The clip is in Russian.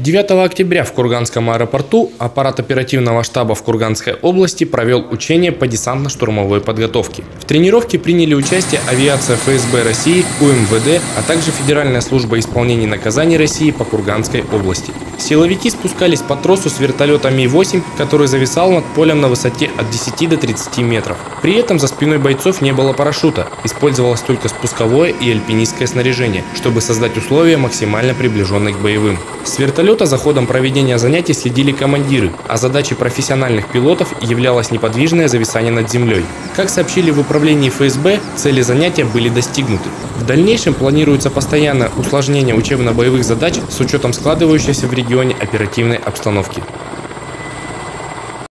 9 октября в Курганском аэропорту аппарат оперативного штаба в Курганской области провел учения по десантно-штурмовой подготовке. В тренировке приняли участие авиация ФСБ России, УМВД, а также Федеральная служба исполнения наказаний России по Курганской области. Силовики спускались по тросу с вертолета Ми-8, который зависал над полем на высоте от 10 до 30 метров. При этом за спиной бойцов не было парашюта, использовалось только спусковое и альпинистское снаряжение, чтобы создать условия, максимально приближенные к боевым. С вертолета за ходом проведения занятий следили командиры, а задачей профессиональных пилотов являлось неподвижное зависание над землей. Как сообщили в управлении ФСБ, цели занятия были достигнуты. В дальнейшем планируется постоянное усложнение учебно-боевых задач с учетом складывающейся в регионе оперативной обстановки.